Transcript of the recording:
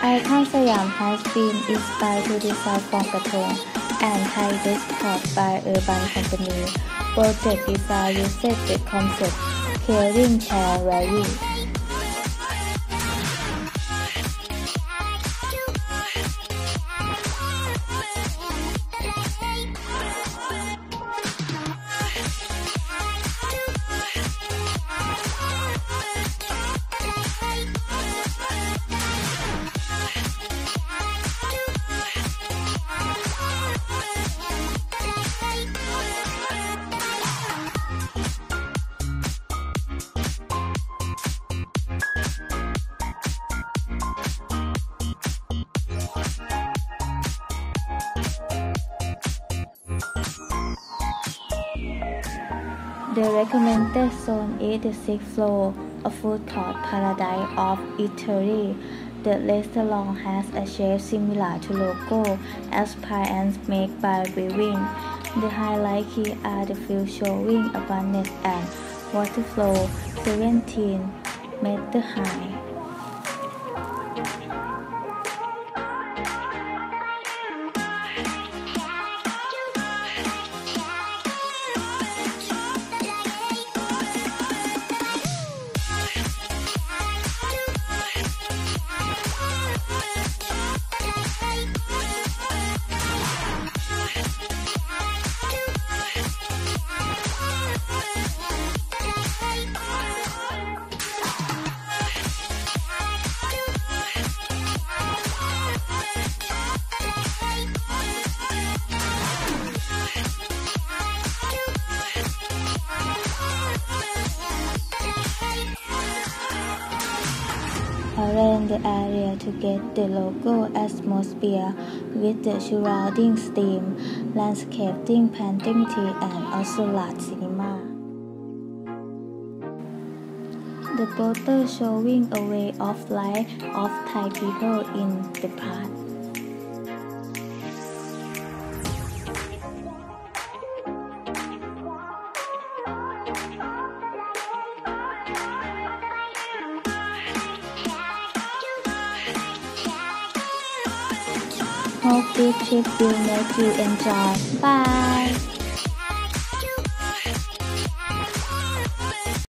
Icon Siam has been inspired to design from Patong and Thai Deskport by Urban Company. Project design uses the concept caring, care, valuing. The recommended zone is the sixth floor, a food court paradise of eatery. The restaurant has a shape similar to logo experience made by Brewing. The highlight here are the view showing abundance and water flow 17 meters high. Arrange the area to get the logo atmosphere with the surrounding steam, landscaping, planting tree, and also large cinema. The poster showing a way of life of Thai people in the past. Hope this trip will make you enjoy. Bye!